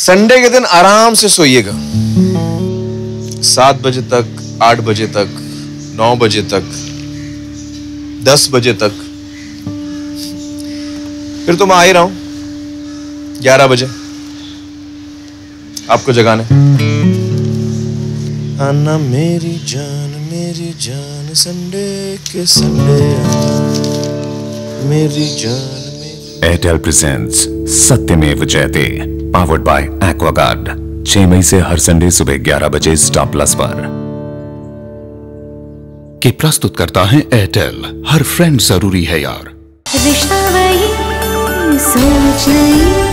Sunday के दिन आराम से सोइएगा, 7 बजे तक, 8 बजे तक, 9 बजे तक, 10 बजे तक। फिर तो मैं आ ही रहा हूं 11 बजे आपको जगाने। आना मेरी जान संडे के संडे मेरी जान। एयरटेल प्रेजेंट्स सत्यमेव जयते, पावर्ड बाय एक्वागार्ड। 6 मई से हर संडे सुबह 11 बजे स्टार प्लस पर। कि प्रस्तुत करता है एयरटेल। हर फ्रेंड जरूरी है यार। रिश्ता वही सोच नहीं।